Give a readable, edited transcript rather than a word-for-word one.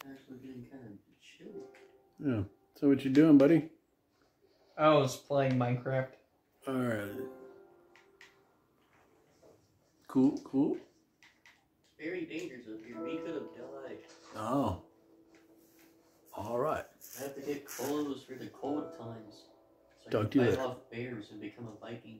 Actually getting kind of chill. Yeah. So what you doing, buddy? I was playing Minecraft. All right. Cool, cool. It's very dangerous up here. We could have died. Oh. All right. I have to get clothes for the cold times. So I Talk can to you fight later. off bears and become a Viking.